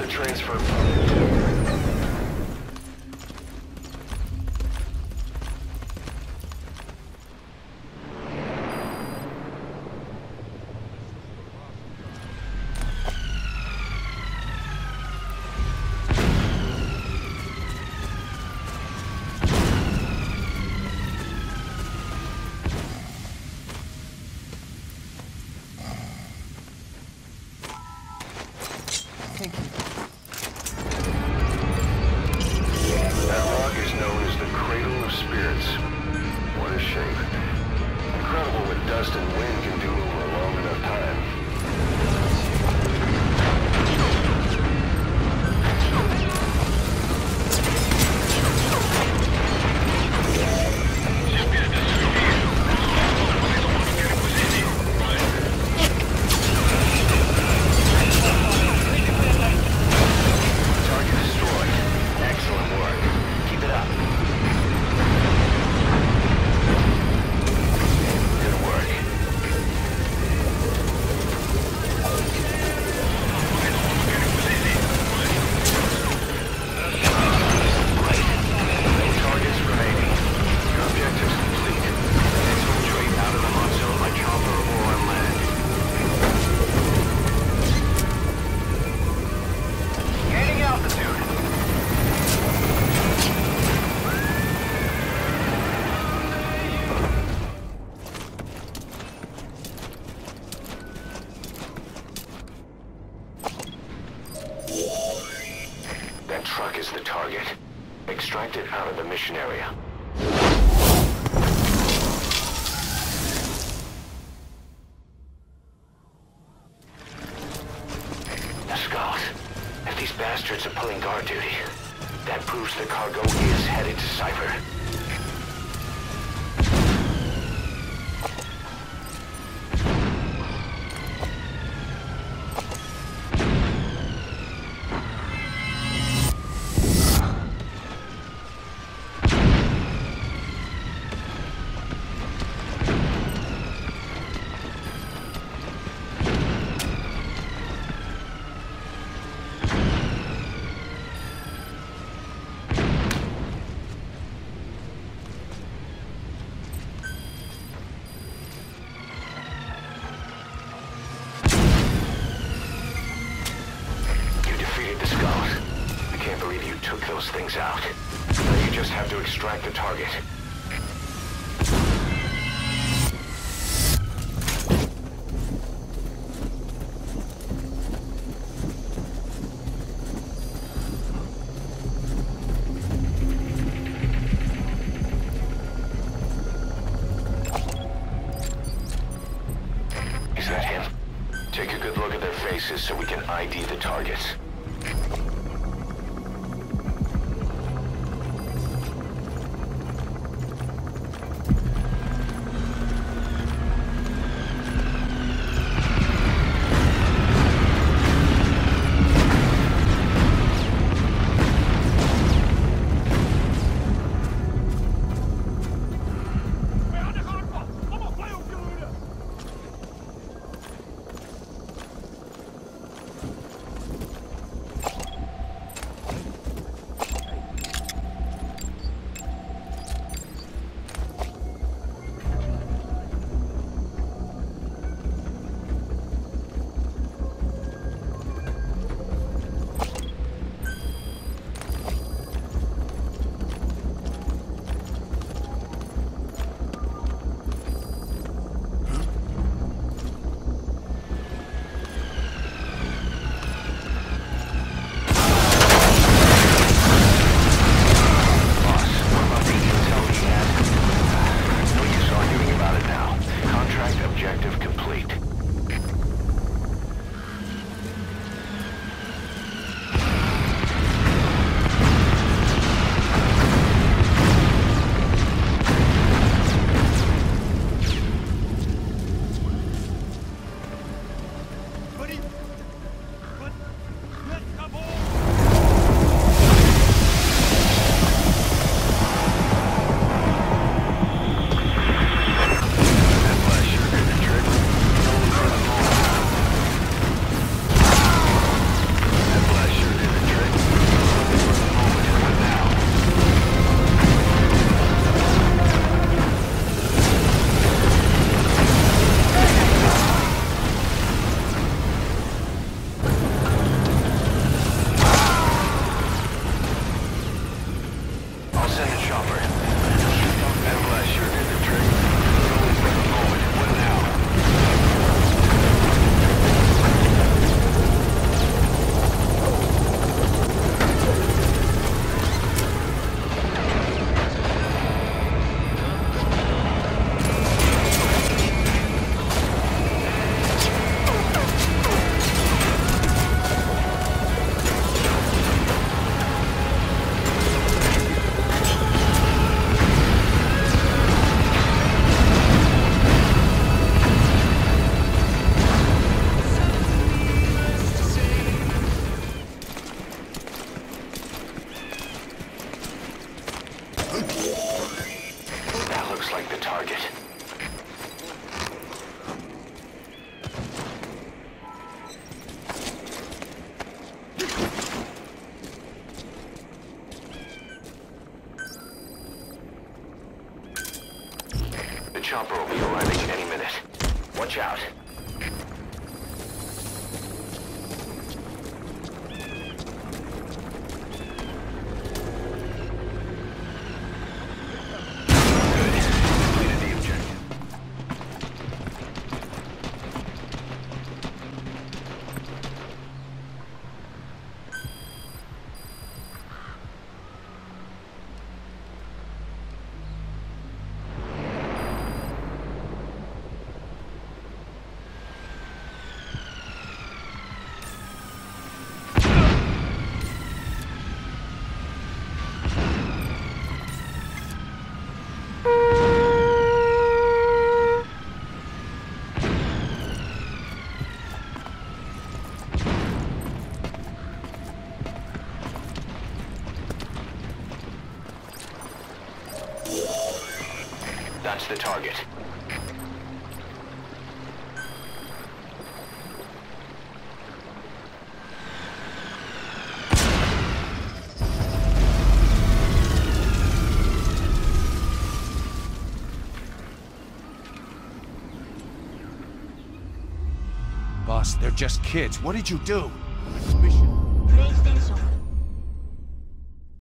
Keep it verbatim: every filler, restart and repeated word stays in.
the transfer pod. Thank you. That rock is known as the Cradle of Spirits. What a shape. Incredible what dust and wind can do over a long enough time. That truck is the target. Extract it out of the mission area. Skulls. If these bastards are pulling guard duty, that proves the cargo is headed to Cypher. Took those things out. Now you just have to extract the target. Is that him? Take a good look at their faces so we can I D the targets. The chopper will be arriving any minute. Watch out. That's the target. Boss, they're just kids. What did you do? Mission